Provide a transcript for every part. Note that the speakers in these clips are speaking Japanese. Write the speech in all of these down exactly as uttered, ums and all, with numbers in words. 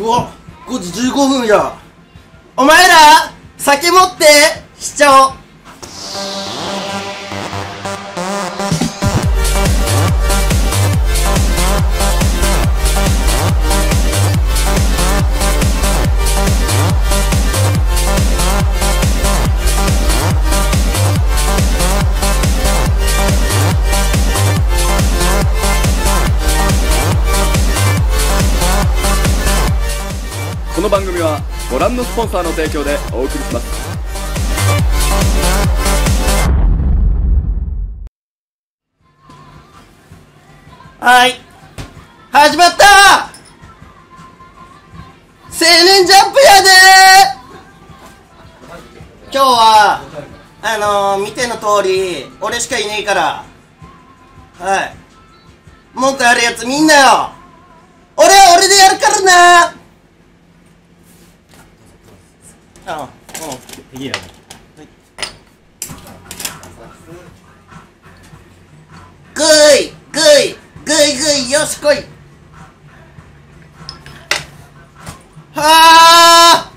うわ、ごじじゅうごふんや。お前ら酒持ってしちゃおう。 この番組はご覧のスポンサーの提供でお送りします。 はい、始まった。青年ジャンプやでー。今日はあのー、見ての通り俺しかいねえから、はい、文句あるやつみんなよ。俺は俺でやるからな。あ、うん、 テキーラ。 グイグイグイグイ、よし来い。はあ。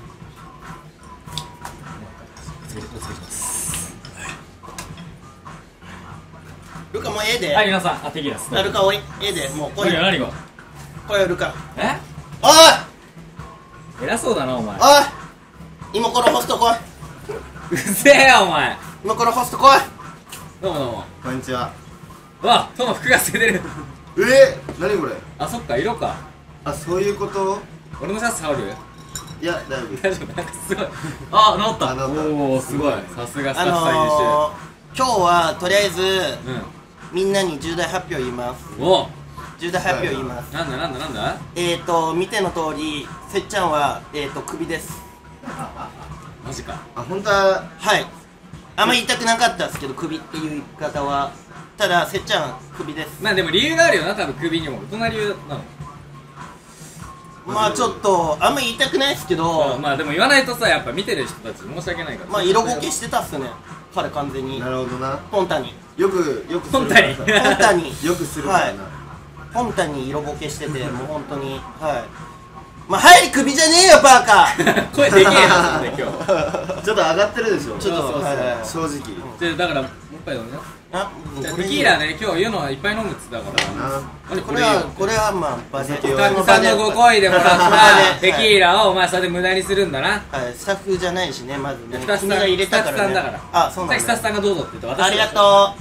ルカもうええで。 はい、皆さん、あ、テキーラっす。 ルカおい、ええで、もう来い。 何が？ 来いよルカ。 え？ おい。 偉そうだなお前。 おい。今このホスト来い。 うせえよお前。 今このホスト来い。 どうもどうも。 こんにちは。 うわ、トモ服が透けてる。 えー、何これ。 あ、そっか、色か。 あ、そういうこと。 俺のシャツ羽織る？ いや、大丈夫。 大丈夫、なんかすごい。あ、治った。 あ治ったおお、すごい。さすがスタあッフさん優のー、今日はとりあえず秀。 みんなに重大発表言います。 うん。おお。 重大発表言います。 なんだなんだなんだ。 えーと見ての通り、せっちゃんはえーとクビです。 マジか。 あ、本当は。 はい。あんま言いたくなかったですけど、クビっていう言い方は。ただせっちゃんクビです。 まあでも理由があるよな、多分首にも。どんな理由なの？ まあちょっとあんま言いたくないですけど、 まあでも言わないとさ、やっぱ見てる人たち申し訳ないから。 まあ色ボケしてたっすね、彼完全に。 なるほどな。 ポンタによく、よくする本当に。 ポンタによくするからな。 ポンタに色ボケしてて、もう本当に、はい。まあ入りクビじゃねえよバカ。 声でけえな、それ今日。 ちょっと上がってるでしょ。 ちょっとそうそうそうはいはいはい正直。 じゃあだからもう一杯飲むよ。 あ、 じゃあテキーラね、今日言うのはいっぱい飲むっつったからな。 何これはこれはまあ場で、 お酒をおかみさんのご好意でもらったテキーラをお前それで無駄にするんだな。 はい、スタッフじゃないしね、まずね。 スタッフさん君が入れたからね。 スタッフさんだから。 あ、そうなんだ。 さっきスタッフさんがどうぞって言って私ありがと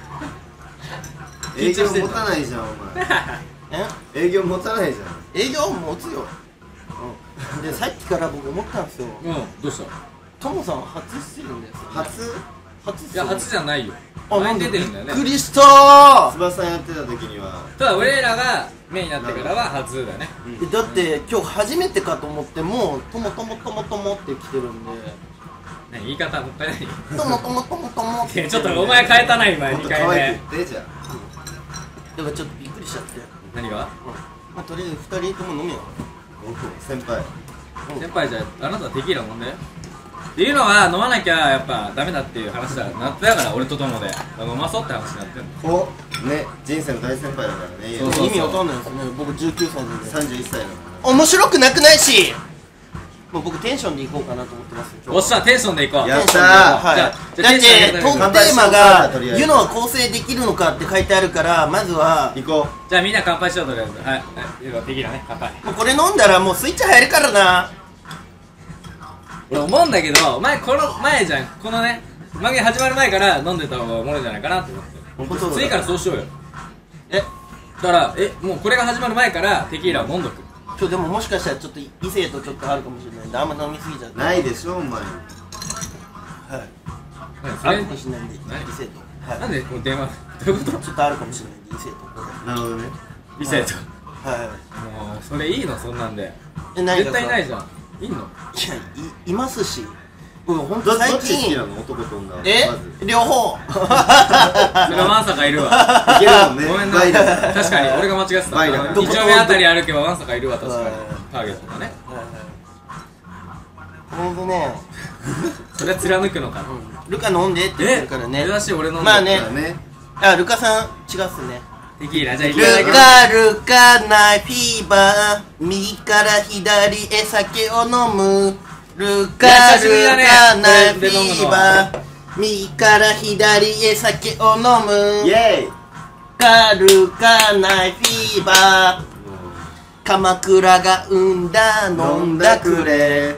営業持たないじゃん、お前。 う。 営業持たないじゃん。 え？営業持つよ。うん。でさっきから僕思ったんですよ。 うん、どうした？ トモさん初出演ですよね。 初初いや、初じゃないよ。 あ、 前なんでに出てるんだよね。 びっくりしたー。 翼さんやってた時には。 ただ俺らがメインになってからは初だね。 えだって今日初めてかと思って、もうトモトモトモトモって来てるんで、 何言い方もったいない。 トモトモトモトモってちょっとお前変えたな今もっにかいと可愛目。 く言って、じゃあ。 だからちょっとびっくりしちゃって、 何が？ まあとりあえずふたりとも飲めよ。 先輩。 先輩じゃああなたはテキーラ飲んで。っていうのは飲まなきゃやっぱダメだっていう話だなってだから俺と友で飲まそうって話になってんの。 お、ね、人生の大先輩だからね。 そうそう意味わかんないですね。僕じゅうきゅうさいで。 さんじゅういっさいだか面白くなくないし、もう僕テンションでいこうかなと思ってますよ。 おっしゃ、テンションでいこう。 やったー。 はい。 じゃあだじゃあテンション上げてってトークテーマが「湯のは構成できるのか?」って書いてあるから、まずは行こじゃあみんな乾杯しようとりあえず。はい、はい、テキーラね、乾杯。 もうこれ飲んだらもうスイッチ入るからな。 俺思うんだけど、お前この前じゃん、このね番組始まる前から飲んでた方がおもろいんじゃないかなって思って。 う。本当次からそうしようよ。 え、 だからえもうこれが始まる前からテキーラを飲んどく。 今日でももしかしたらちょっと異性とちょっとあるかもしれないんで、あんま飲みすぎちゃって。 ないでしょ、お前。 はい。 何それあるかもしれないんで、 何異性と。はい。 なんでこの電話どういうこと？ ちょっとあるかもしれないんで、異性と。 なるほどね。 異性と。 はもうそれいいのそんなんで。 い。え、何が絶対ないじゃん。いんの？ いや、い、いますし。僕ほんどと最どっち好き近。 なの、男と女は。 えまず。 両方。 それはワンサカいるわ。 いけるもんね。 ごめんな。 バイだから確かに俺が間違ってた。 バイだからあの二丁目あたり歩けばワンサカいるわ、確かにはい。 ターゲットがね。 ほんとね、 それは貫くのかな。 ルカ飲んでって言ってるからね。 珍しい俺飲んで。 まあねだからね。 あ、ルカさん違うっすね。 テキーラじゃあいルただきます。 カルカナフィーバー右から左へ酒を飲むルカルカナフィーバー右から左へ酒を飲むイェイカルカナフィーバー鎌倉が生んだ飲んだくれ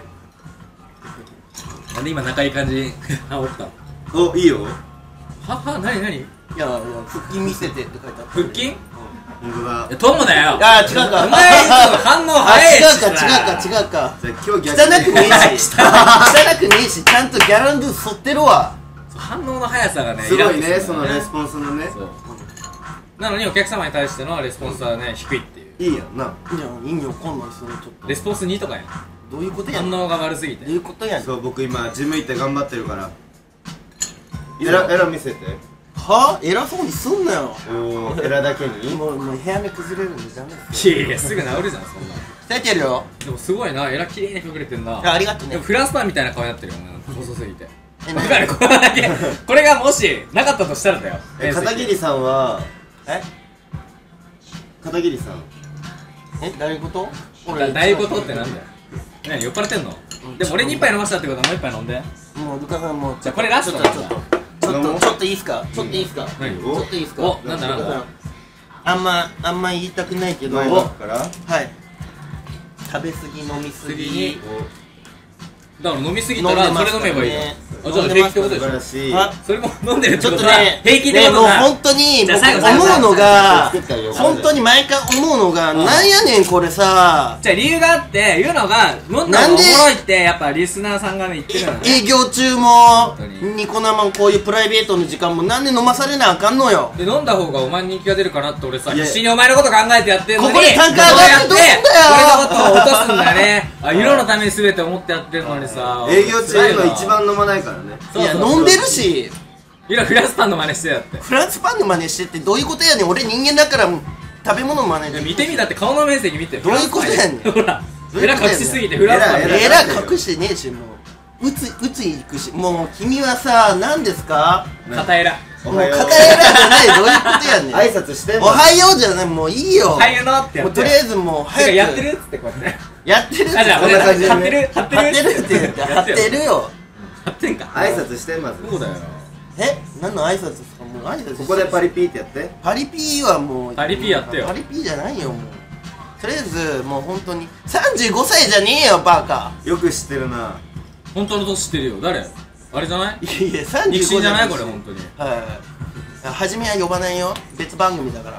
なんで今仲いい感じにあおったお、いいよははなになにいやいや腹筋見せてって書いてあった腹筋いほんとだやトモだよあー違うかお前いつも反応あ早いし違うか違うか違うかじゃあ今日汚逆にくねえし汚くねえしちゃんとギャランドゥ沿ってるわ反応の速さがねすごいイラッとね、 するんだよそのレスポンスのねそうなのにお客様に対してのレスポンスはね低いっていういいやんな。 いや意味わかんないそれちょっとレスポンスにとかやんどういうことやねん反応が悪すぎてどういうことやねんそう、僕今ジム行って頑張ってるからエラ、エラ見せてはぁ偉そうにすんなよおー、エラだけにもうもう部屋目崩れるんでダメですよいやいやすぐ治るじゃんそんな鍛えてるよでもすごいなエラ綺麗に隠れてんなあありがとうねでもフランスパンみたいな顔になってるよな細すぎてえわかるこれだけこれがもしなかったとしたらだよえ、片桐さんはえ片桐さんえ誰ことだだいことってなんだよ何酔っ払ってんのでも俺に一杯飲ましたってことはもう一杯飲んでもうルカさんもうじゃあこれラストちょっとちょっとちょっ飲もうとちょっといいっすかちょっといいっすか何ちょっといいっすかおなんだなんだルカさんあんまあんま言いたくないけど前はいのから食べ過ぎ飲み過次ぎにだから飲みすぎたらそれ飲めばいいじゃんあじゃあ飲んでます平気ってことでしょ素晴らしいあそれも飲んでるってちょことはっとね平気ってねもうことだ本当にじゃあ僕最後最後思うのが作ったよ本当に毎回思うのがうんなんやねんこれさじゃあ理由があって言うのが飲んだなんでのがおもろいってやっぱリスナーさんがね言ってるのね営業中も本当にニコ生こういうプライベートの時間もなんで飲まされなあかんのよで飲んだ方がお前に人気が出るかなって俺さいや必死にお前のこと考えてやってんのにここで単価上がってどうすんだよ俺のことを落とすんだよねあ色のために全て思ってやってるのにさ営業中の一辛いわ番飲まないからねいやそうそうそう飲んでるしいやフランスパンの真似してやってフランスパンの真似してってどういうことやねん俺人間だから食べ物の真似でいや見てみだって顔の面積見てどういうことやねんほらエラどういうことやねん隠しすぎてフランスパンエラえらい隠してねえしもううつうついくしもう君はさ何ですか片エラもうおはよう片えらじゃないどういうことやねん挨拶してんのおはようじゃないもういいよおはようのってやってもうとりあえずもうてか早くやってるっつってこうやってやってるってあじゃあこんな感じでね貼ってる貼ってる貼ってるって言って貼ってるよ貼ってんか挨拶してまずそうだよえ何の挨拶ですかもう挨拶ここでパリピーってやってパリピーはもうパリピやってよパリピーじゃないよもうとりあえずもう本当にさんじゅうごさいじゃねえよバカよく知ってるな本当の年知ってるよ誰あれじゃないいやいやさんじゅうご肉親じゃないこしれ本当にはい初めは呼ばないよ別番組だから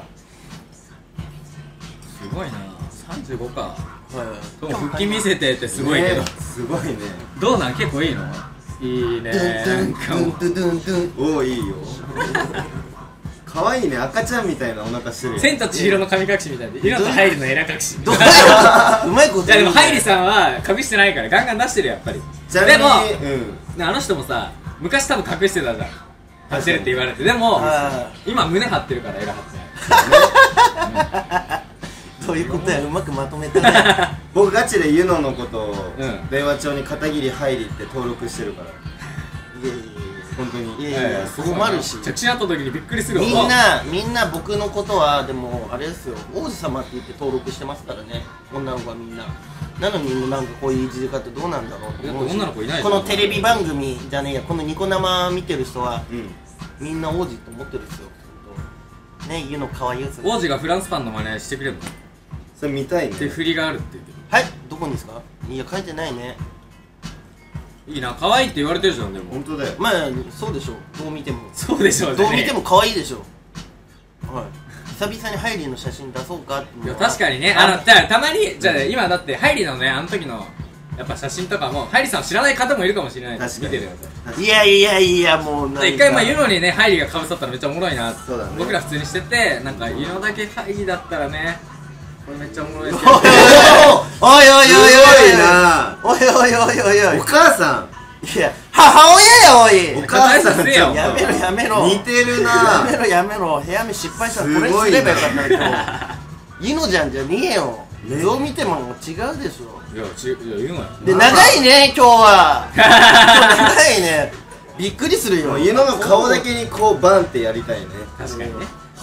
すごいなさんじゅうごかはいでも腹筋見せてってすごいけどねすごいねどうなん結構いいのいいねドゥンドゥンドゥンドゥンドゥンドゥンおおいいよ可愛いね赤ちゃんみたいなお腹してるよ千と千尋の神隠しみたいで色とハイリのエラ隠しどういううまいこといやでもハイリんさんは隠してないからガンガン出してるよやっぱりちなみにでもうんねあの人もさ昔多分隠してたじゃん貼ってるって言われてでもあ今胸張ってるからエラ張ってないどういうことやうまくまとめたね僕ガチでユノのことをうん電話帳に片桐入りって登録してるからいやいやい本当にやいやいやすごい困るし着信あった時にびっくりするわみんなみんな僕のことはでもあれですよ王子様って言って登録してますからね女の子はみんななのになんかこういういじり方どうなんだろうと思うしだって女の子いないじゃんこのテレビ番組じゃねえやこのニコ生見てる人はうんみんな王子と思ってるんですよ本当ね湯の可愛いやつ王子がフランスパンの真似してくれるのそれ見たいねって振りがあるって言ってはいどこにですかいや書いてないねるいいな可愛いって言われてるじゃんでも本当だよまあそうでしょうどう見てもそうでしょうどう見てもも可愛いでしょはい久々にハイリーの写真出そうかっていや確かにねあのじゃあたまにじゃあ今だってハイリのねあの時のやっぱ写真とかもハイリさんを知らない方もいるかもしれない確かに見てるよいやいやいやもうなんか一回まあユノにねハイリがかぶさったらめっちゃおもろいなそうだね僕ら普通にしててなんかユノだけハイリだったらねこれめっちゃおもろいですけどおいおいおいおいおいおいすごいなおいおいおいおいおいお母さいや母親やおいんお母さんせよやめろやめろ似てるやなめろやめろ部屋目失敗したらこれにすればよかったんだけどいのじゃんじゃねえよねどう見ても違うでしょいやちいやユノやで長いね今日は今日長いねびっくりするよもうユノの顔だけにこうバンってやりたいね確かにね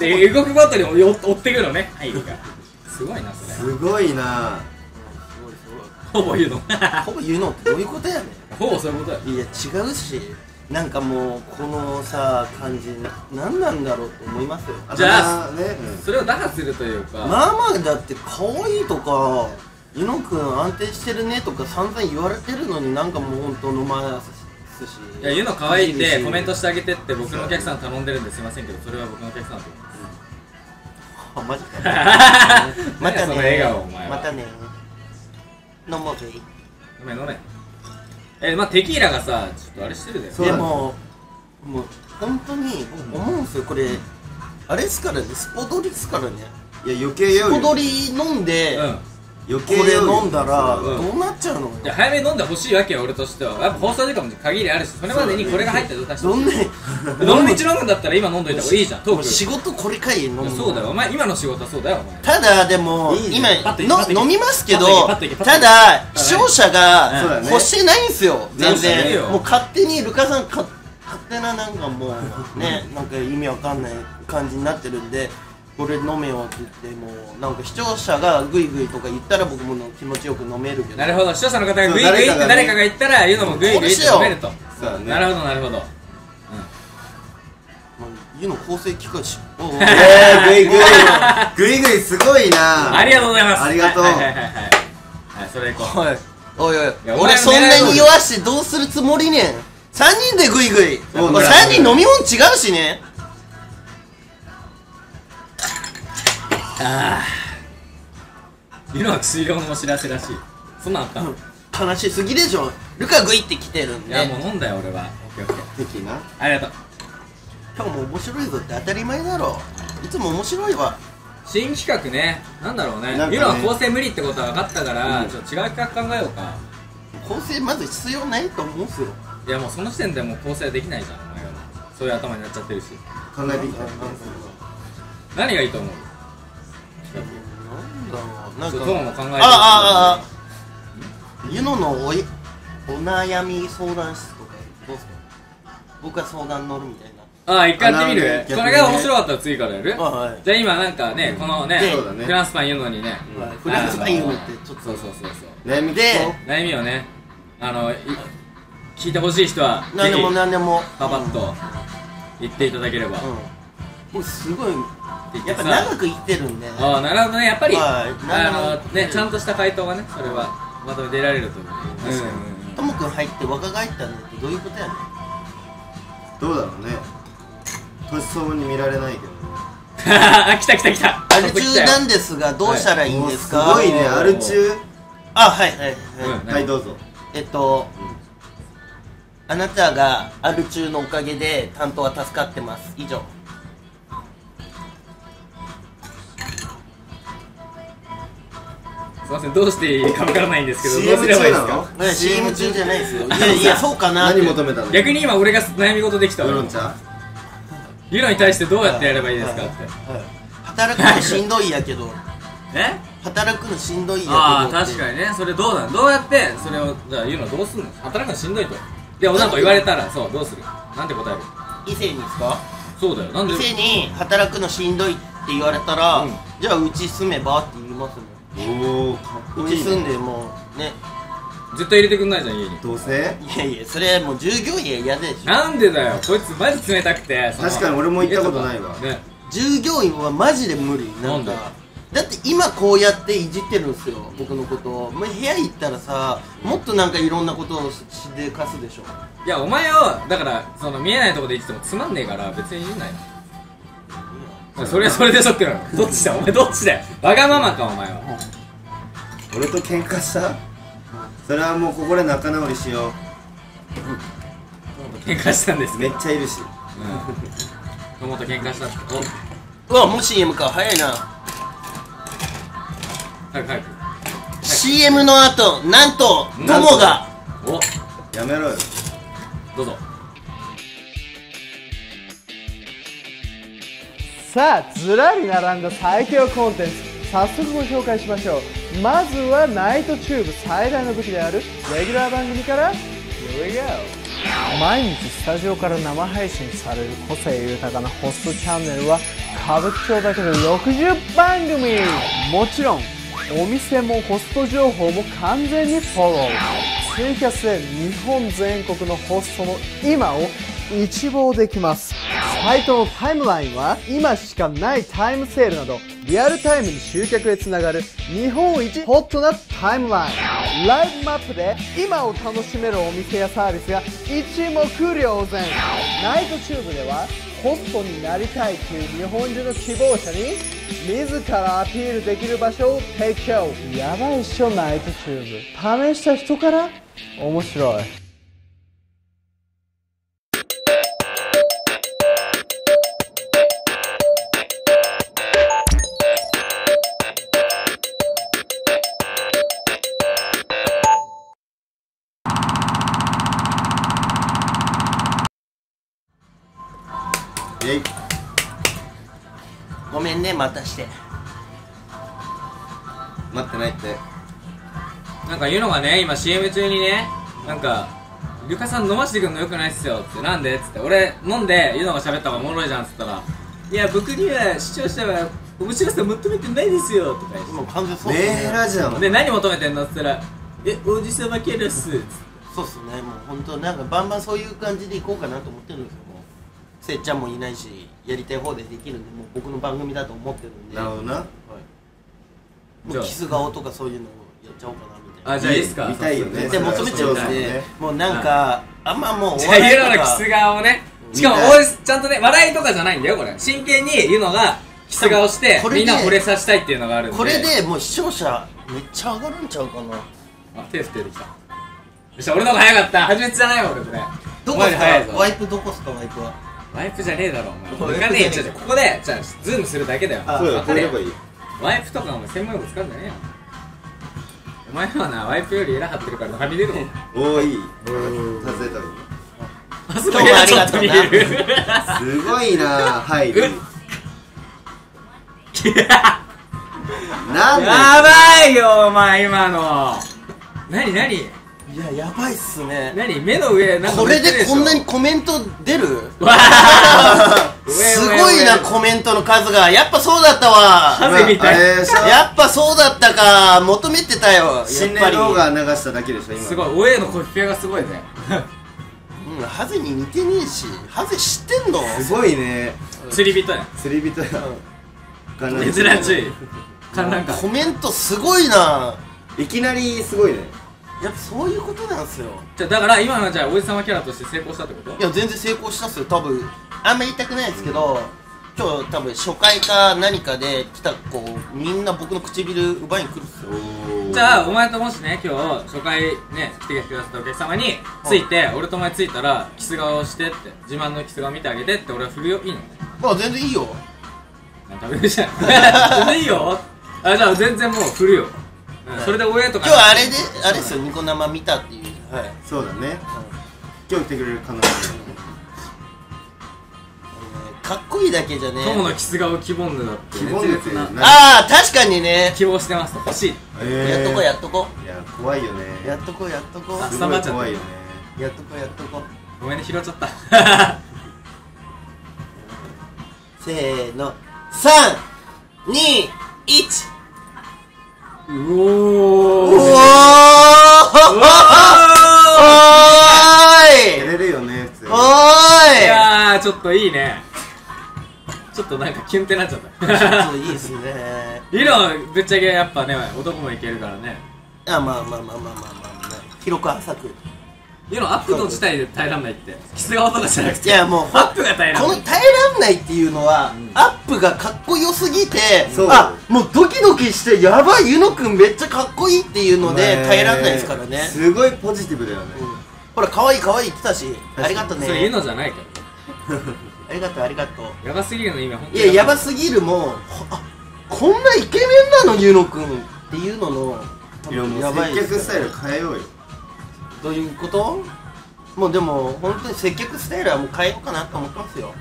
で動くごとに追追ってくるのね入るがすごいなそれすごいな。 ほぼ言うのほぼ言うのってどういうことやねほぼそういうことやん。いや違うし、なんかもうこのさ感じ何なんだろうと思いますよ。 じゃあね、 それを打破するというかまあまあだって可愛いとかゆのくん安定してるねとか散々言われてるのに、なんかもうほんと飲ますし、 いやゆの可愛いってコメントしてあげてって僕のお客さん頼んでるんですいませんけど、それは僕のお客さんだと思いますあ、マジかまた何やその笑顔お前はねまたね飲もうぜ。 ごめん飲めえまあテキーラがさちょっとあれしてるだよそうだねでももう本当に僕思うんですよ、これあれですからね、スポドリですからね。 いや余計酔うよ。 スポドリ飲んで、 うん余これ計酔うよ飲んだらうんどうなっちゃうのよ。 いや早めに飲んでほしいわけよ俺としては。やっぱ放送時間も限りあるし、それまでにこれが入った状態してどんなどの道飲むんだったら今飲んどいた方がいいじゃんトーク仕事これかい飲むの。 そうだよお前今の仕事はそうだよお前ただでもいいね今パッといけパッといけの飲みますけど、 パッといけパッといけただ視聴者そうがだね欲してないんですよ全そうだよ然。もう勝手にルカさんか勝手ななんかもうねなんか意味わかんない感じになってるんで、これ飲めよって言ってもうなんか視聴者がグイグイとか言ったら僕も気持ちよく飲めるけど。 なるほど視聴者の方がグイグイそうって誰かがね誰かが言ったら言うのもグイグイって飲めるとそうだね。 なるほどなるほどもう湯の構成聞くし。おうおうえー、グイグイグイグイすごいな。 ありがとうございますありがとうはいはいはいはいはいそれいこうはい。おいおいやお前俺そんなに酔わしてどうするつもりねん。さんにんでグイグイ。 おうさんにん飲み物違うしね。 ああ湯のは薬用のお知らせらしいそんなんあったの悲しすぎでしょ。ルカグイって来てるんでいやもう飲んだよ俺はオッケーオッケー的な。 ありがとう今日も面白いぞって当たり前だろ。いつも面白いわ。 新企画ねなんだろうねなんかね湯のは構成無理ってことは分かったから、 うんちょっと違う企画考えようか構成まず必要ないと思うんすよ。 いやもうその時点でもう構成できないじゃんお前はそういう頭になっちゃってるし考えてきた。 何がいいと思うなんだろう、なんかそうトーンも考えてるしああああユノのおいお悩み相談室とかどうすか。僕は相談乗るみたいな。 ああ一回やってみるあなるほどねこれが面白かったら次からやるあはいじゃあ今なんかねこのねそうだねフランスパン言うのにねはいフランスパン言うのってちょっとそうそうそうそう悩み聞こで悩みをねあのい聞いてほしい人は何でもぜひ何でもパパッと言っていただければうんもうすごいやっぱ言ってさ長く生きてるんで。 ああなるほどねやっぱりはいあのねちゃんとした回答がねそれはまとめて出られると思う確かにうんともくん入って若返ったんだってどういうことやねん。 う。どうだろうね。年相応に見られないけどね。 あ来た来た来たアル中なんですがどうしたらいいんですか。 もうすごいね、アル中。 あはいはいはい、 うんはいどうぞ。 えっと、あなたがアル中のおかげで担当は助かってます以上。 すいませんどうしていいか分からないんですけどシーエムどうすればいいです中なのかね シーエム 中じゃないですよ。いやいやそうかなって何求めたの。 逆に今俺が悩み事できたわウーロン茶。 ユノに対してどうやってやればいいですかってはい働くのしんどいやけどえ働くのしんどいやけどああって確かにねそれどうなのどうやってそれをじゃあ言うのどうすんの働くのしんどいとで女の子言われたらそうどうするなんて答える異性にですか。 そうだよなんで異性に働くのしんどいって言われたら、 うんじゃあうち住めばって言いますもん。 おお、かっこういいね。 ち住んでもうね。 絶対入れてくんないじゃん家にどうせいやいやそれもう従業員は嫌でしょ。 なんでだよこいつマジ冷たくてその確かに俺も行ったことないわね従業員はマジで無理。なんかなんだって今こうやっていじってるんですよ僕のことを。まあ部屋行ったらさもっとなんかいろんなことをしでかすでしょ。 いやお前をだからその見えないとこで言っててもつまんねえから別に言うなよそれはそれでショックなのどっちだお前どっちだよわがままかお前は俺と喧嘩した。それはもうここで仲直りしよ喧嘩したんですう。 ねめっちゃいるし。 うん友と喧嘩したってうわもう シーエム か早いな。 お早く早くシーエム の後なんとなんと友がおやめろよ。 どうぞさあずらり並んだ最強コンテンツ早速ご紹介しましょう。まずはナイトチューブ最大の武器であるレギュラー番組から Here we go。 毎日スタジオから生配信される個性豊かなホストチャンネルは歌舞伎町だけでろくじゅうばんぐみ。もちろんお店もホスト情報も完全にフォロー。ツイキャスで日本全国のホストの今を一望できます。サイトのタイムラインは今しかないタイムセールなどリアルタイムに集客へつながる日本一ホットなタイムライン。ライブマップで今を楽しめるお店やサービスが一目瞭然。ナイトチューブではホストになりたいという日本中の希望者に自らアピールできる場所を提供。やばいっしょナイトチューブ。試した人から面白い。 えい。 ごめんね待たして待ってないって。 なんか言うのがね、今 シーエム 中にね、なんかルカさん飲ましてくんのよくないっすよって。なんでっつって、俺飲んで言うのが喋った方がおもろいじゃんっつったら、いや僕には視聴者は面白さ求めてないですよとか言って、 もう完全そうっすメねーラじゃん。 で何求めてんのっつったら、え王子様キャラっすっつって。 そうっすね。もう本当なんかバンバンそういう感じでいこうかなと思ってるんですよ。もうせっちゃんもいないしやりたい方でできるんで、もう僕の番組だと思ってるんで、 なるほどな。 はい、もうキス顔とかそういうのをやっちゃおうかなみたいな。 あ、じゃあいいっすか。 見たいよね。 で求めてるんで、もうなんかあんまもうおじゃあユノの笑いとかキス顔をね、しかも見たい俺ちゃんとね、笑いとかじゃないんだよこれ。真剣にユノがキス顔してこれでみんなを惚れさせたいっていうのがあるんで。 これでもう視聴者めっちゃ上がるんちゃうかな。 あ、手振ってきた。よっしゃ、俺の方が早かった。初めてじゃないよ俺これ。 どこっすお前より早いぞかワイプ、どこっすかワイプは。 ワイプじゃねえだろお前。 ワイプ行かねえよ。ちょちょここでじゃあズームするだけだよ。 あそうだ、 わかれよこうやればいいよ。 ワイプとかお前専門用語使うんじゃねえよ。お前はなワイプよりエラ張ってるからはみ出るもん。 おーいい。外れたの。 あそこ今日はありがとうなちょっと見える。 すごいな、入る。なんでやばいよお前今の。なになにいややばいっすね。 なに目の上なんかこれ塗ってるしょでこんなにコメント出る？ わあすごいなコメントの数が。やっぱそうだったわ。 ハゼみたい。 あれでしょ、 やっぱそうだったか。求めてたよ。やっ心ぱり。 霊動画流しただけでしょ今。 すごい、おえのコピペがすごいね。 うん、ハゼに似てねえし。ハゼ知ってんの？ すごいね。 釣り人や。 釣り人や。 珍しい。観覧会。 コメントすごいな。 いきなりすごいね。 やっぱそういうことなんすよ。 じゃあだから今のはじゃあ王子様キャラとして成功したってこと？ いや全然成功したっすよ。多分あんま言いたくないですけど、今日多分初回か何かで来た子みんな僕の唇奪いに来るっすよ。 じゃあお前ともしね今日初回ね来てくださったお客様について、俺とお前ついたらキス顔してって自慢のキス顔見てあげてって俺は振るよ。いいの？ まあ全然いいよ。 なんか食べるじゃん。全然いいよ。あ、じゃあ全然もう振るよ。うん、それで親とか今日はあれであれですよ、ニコ生見たっていう。はい。 そうだね。今日来てくれる可能性。 かっこいいだけじゃね。 友のキス顔希望んでだって希望んでて熱烈ななああ確かにね。 希望してますと欲しい。 えーやっとこやっとこいや怖いよね。 やっとこやっとこあすごい怖いよね。 やっとこやっとこ。 ごめんね拾っちゃった。 せーのさんにいち。 うおー。 うおーうおーい照れるよね普通に。 おーいいやーちょっといいね。ちょっとなんかキュンってなっちゃった。 ちょっといいっすね。 いいのぶっちゃけやっぱね男もいけるからね。 あまあまあまあまあまあまあ、ね、広く浅く。 いいのアップの自体で耐えらんないってキス顔とかじゃなくて。 いやもうアップが耐えらんない。 この耐えらんないっていうのは、 うんアップがかっこよすぎて、 そうあもうドキドキしてやばいユノくんめっちゃかっこいいっていうのでね耐えらんないですからね。 すごいポジティブだよね。 うんほら可愛い可愛い言ってたし、ありがとうね。 それ言うのじゃないから。 ありがとうありがとう。 やばすぎるの意味は本当いややばすぎるもほあこんなイケメンなのユノくんっていうのの多いやも分う接やばいです客スタイル変えようよ。 どういうこともうでも本当に接客スタイルはもう変えようかなと思ってますよ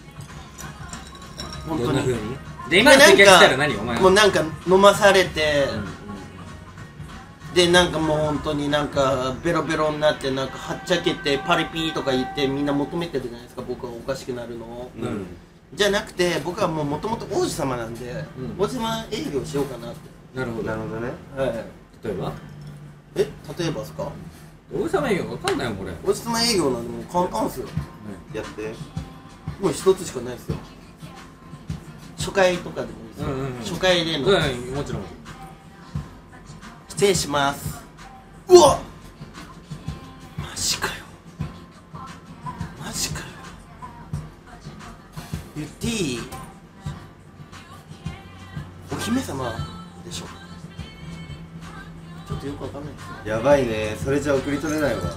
本当に。 どんな風に？で今の接客スタイル何お前の？ もうなんか飲まされて、 うんうんでなんかもう本当になんかベロベロになってなんかはっちゃけてパリピーとか言ってみんな求めてるじゃないですか僕はおかしくなるのを、 うんじゃなくて僕はもうもともと王子様なんで、 うん王子様営業しようかなって。 なるほど。 なるほどね。 はい。 例えばえ例えばですか？ 王様営業わかんないもん、これ。 王子様営業なんでもう簡単っすよ。 やって。 もう一つしかないですよ。初回とかでもいいですよ。 うんうんうん初回での、 うん、もちろんもちろん。 失礼します。うわマジかよマジかよ。言っていい？お姫様でしょ。ちょっとよくわかんないですね。 やばいね。それじゃ送り取れないわ。 もう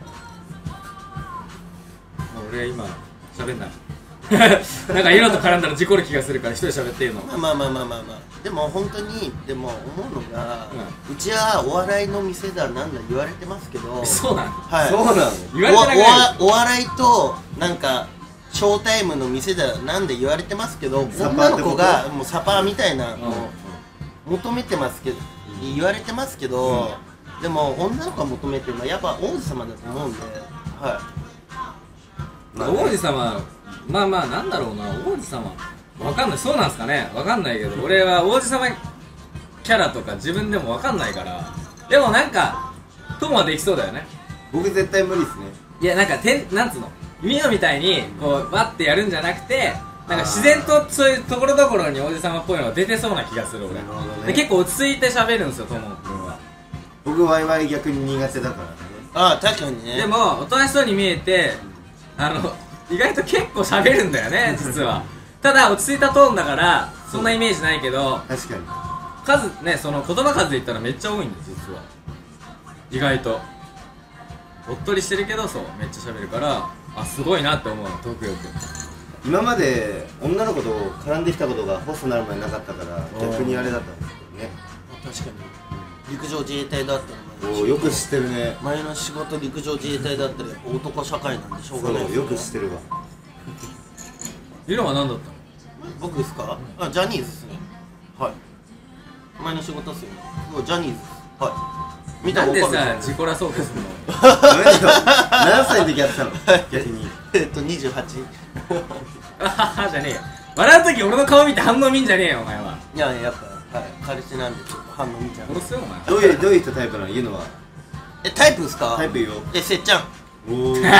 俺今喋んないなんか色と絡んだら事故る気がするから一人喋っていいの。 まあまあまあまあまあまあでも本当にでも思うのが、うちはお笑いの店だなんだ言われてますけど、 そうなの？ はい、 そうなの？ 言われてなくないおおお笑いとなんかショータイムの店だなんで言われてますけど、 サパーってこと女の子がもうサパーみたいなうんのを求めてますけど、言われてますけど、でも女の子が求めてるのはやっぱ王子様だと思うんで、はまあ、王子様、まあまあなんだろうな、王子様わかんない、そうなんすかね、わかんないけど俺は王子様キャラとか自分でもわかんないから。でもなんか友はできそうだよね。 僕絶対無理っすね。 いやなんかてんなんつうのミノみたいにこうバッてやるんじゃなくて、なんか自然とそういうところどころに王子様っぽいのが出てそうな気がする俺。 なるほどねで結構落ち着いて喋るんですよ、友君は。 僕ワイワイ逆に苦手だからね。 い。ああ確かにね。 でもおとなしそうに見えて、あの意外と結構喋るんだよね実はただ落ち着いたトーンだからそんなイメージないけど、 確かに。 数ね、その言葉数で言ったらめっちゃ多いんです実は。意外とおっとりしてるけど、そうめっちゃ喋るから、あすごいなって思うの、トーク力。 今まで女の子と絡んできたことがホストになる前なかったから逆にあれだったんですけどね。 確かに陸上自衛隊だったらおーよく知ってるね。 前の仕事陸上自衛隊だったらやっぱ男社会なんでしょうそがないですうよく知ってるわ。 ユノは何だったの？ 僕ですか？あジャニーズですね。はい前の仕事っすよね。もうジャニーズです。はい見たなんでら分かるさ、事故らそうとするのダメだよ。何歳の時やってたの？逆に。 えっとにじゅうはち。 あははじゃねえよ。笑うとき俺の顔見て反応見んじゃねえよお前は。 いややっぱはい彼氏なんでちょっと反応見ちゃう。 殺すよお前。 どういうどういう人タイプなの？言うのは。 えタイプですか？ タイプ言うよ。 えせっちゃん。 おお。 いないとこで言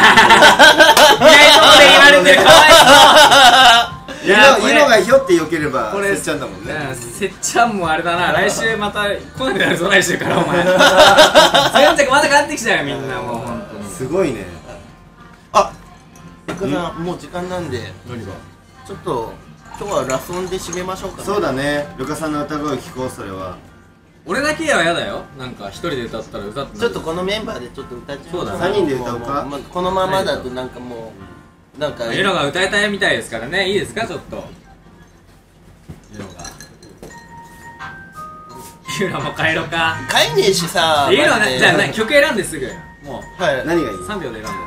われてる、かわいそういやユノがひょってよければこれせっちゃんだもんね。 うんせっちゃんもあれだな、来週また来なくなるぞ来週からお前全然また変わってきちゃうよみんなもう本当に。 すごいね。 あゆかさんもう時間なんで何が？ ちょっと今日はラスオンで締めましょうかね。 そうだね。ルカさんの歌声聞こうそれは。 俺だけは嫌だよ、なんか一人で歌ったら歌ってちょっとこのメンバーでちょっと歌っちゃいましょそうだねさんにんで歌おうかもまこのままだとなんかもうなんかユノが歌いたいみたいですからね、いいですかちょっと。ユノがユノも帰ろうか。 帰んねえしさユノはマジでね、じゃあね曲選んですぐもうはい何がいい？ さんびょうで選んで。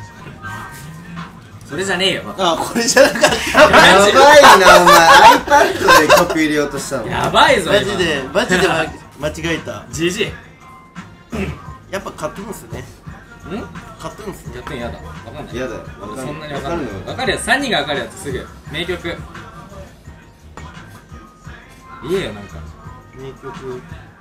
それじゃねえよ。 あこれじゃなかったやばいなお前。iPad で曲入れようとしたの。 やばいぞマジでマジでま間違えた。 じじい。 やっぱカトゥーンっすね。 ん？ カトゥーンっすね。 やってんやだ。わかんない。 嫌だよ。 俺そんなにわかんない。 わかるのわかるやつ、さんにんがわかるやつすぐ。名曲。言えよなんか。 名曲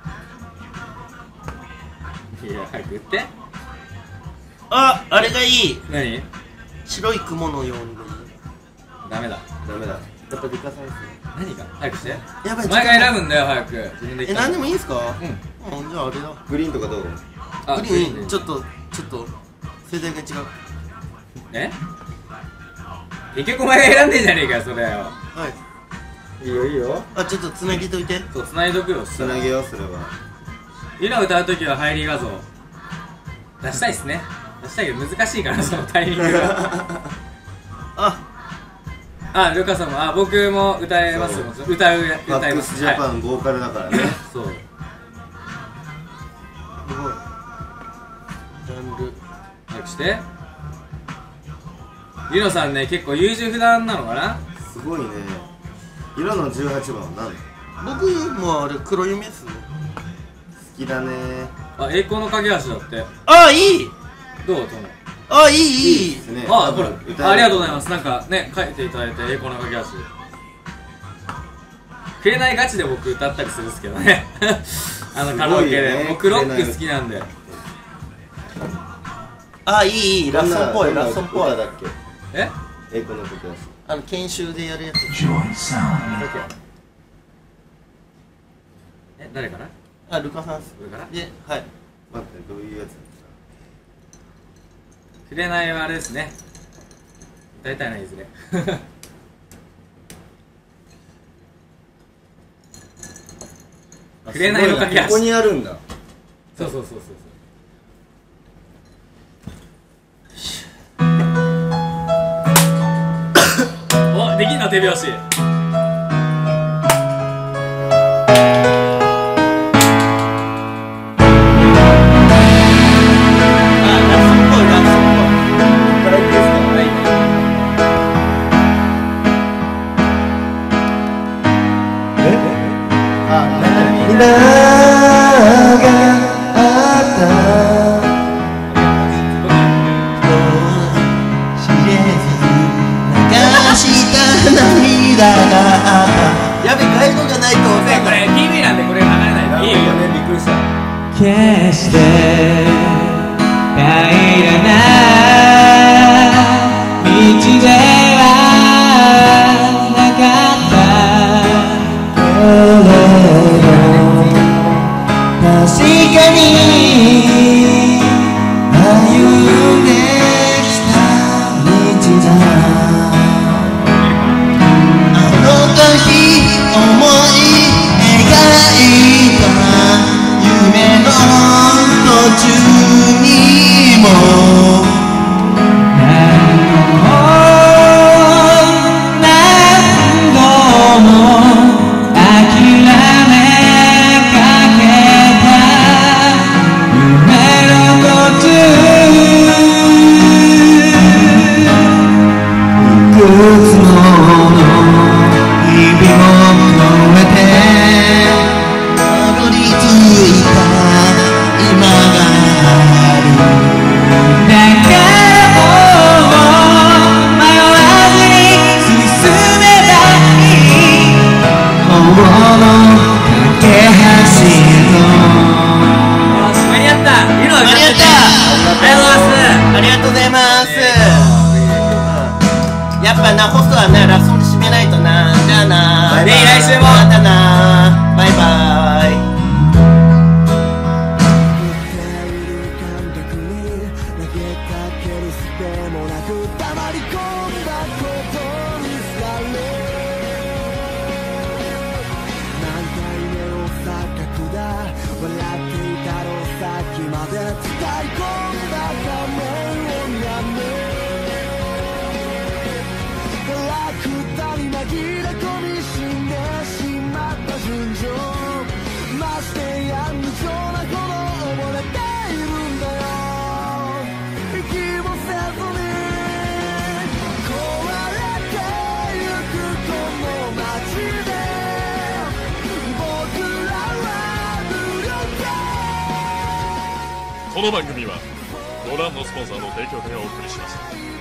いや、早く言って。 ああれがいい。 何？ 白い雲のように。 ダメだ。 ダメだ。 やっぱデカサイズ。 何が？早くして。 やばいお前が選ぶんだよ、早く。自分でえ言った何でもいいんすか？ うん。 うんじゃああれだ。 グリーンとかどう？ あ、 グリーンちょっとちょっと世代が違う。 え？結局お前が選んでんじゃねえかよ、それよ。 はいいいよいいよ。 あちょっとつなぎといて。 そう、繋いどくよ。 つなげようそれは。 ユノ歌うときは入り画像出したいっすね。出したいけど難しいからそのタイミングがああ、ルカさんも、あ、僕も歌えますよ。歌う、 ファ歌います。 ックスジャパはいンボーカルだからね。 そう。 すごい。ジャンル。 早くして。ユノさんね、結構優柔不断なのかな。 すごいね。色のじゅうはちばんは何？好僕もあれ黒夢っすね。 きだね。 あ、栄光の架け橋だって。 あいい。 どう、トモ？ あ、いいいいいですね。 あこれあ、ありがとうございます。なんかね、書いていただいて、栄光の架け橋。くれないガチで僕歌ったりするんですけどね。あのカラオケで。僕ロック好きなんで。 あ、いいいい、ラッソンっぽい、ラッソンっぽい。 歌だっけ？ え栄光の架け橋。 あの研修でやるやつ。 え、誰からあ、ルカさんっす。 これからで、はい。 待って、どういうやつだっくれないはあれですね。歌いたいな、いずれ。 た？ くれないの架け橋。 ここにあるんだ。 そうそうそうそう。お、できんの手拍子。 やべ、ガイドがないと分かんこれない。 ティーブイ なんでこれ流れないでいいよ。 ね、びっくりした。 決して平らな道ではなかったけれど確かに歩んできた道だあの時思い描いた夢の途中にも何度も諦めかけた夢の途中いくつもの日々を越えてたどり着いた今があるだからもう迷わずに進めばいい心の架け橋へとよし、間に合った。いいの間に合った。 ありがとうございます。 ありがとうございます。やっぱな、ホストはね、ラストで締めないとな。じゃあな。 ね、来週も。 またな。バイバーイ。 この番組はご覧のスポンサーの提供でお送りします。